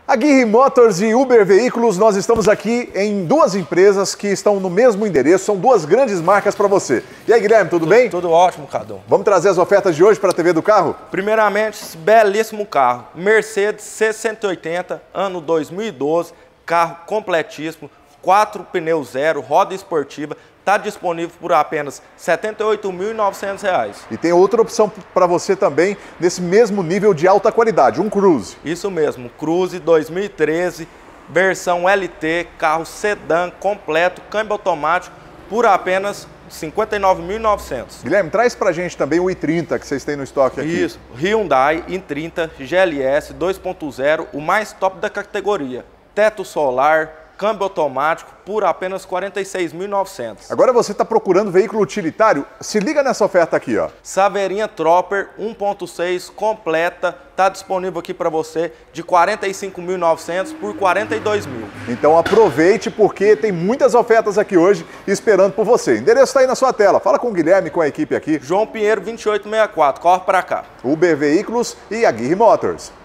Aguirre Motors e Uber Veículos, nós estamos aqui em duas empresas que estão no mesmo endereço, são duas grandes marcas para você. E aí, Guilherme, tudo bem? Tudo ótimo, Cadu. Vamos trazer as ofertas de hoje para a TV do carro? Primeiramente, esse belíssimo carro, Mercedes C180, ano 2012, carro completíssimo, 4 pneus zero, roda esportiva, está disponível por apenas R$ 78.900. E tem outra opção para você também, nesse mesmo nível de alta qualidade, um Cruze. Isso mesmo, Cruze 2013, versão LT, carro sedã completo, câmbio automático, por apenas R$ 59.900. Guilherme, traz pra gente também o i30 que vocês têm no estoque aqui. Isso, Hyundai i30 GLS 2.0, o mais top da categoria. Teto solar, câmbio automático, por apenas R$ 46.900. Agora você está procurando veículo utilitário? Se liga nessa oferta aqui, ó. Saveirinha Tropper 1.6 completa, está disponível aqui para você de R$ 45.900 por R$ 42.000. Então aproveite porque tem muitas ofertas aqui hoje esperando por você. O endereço está aí na sua tela. Fala com o Guilherme, com a equipe aqui. João Pinheiro 2864, corre para cá. Uber Veículos e Aguirre Motors.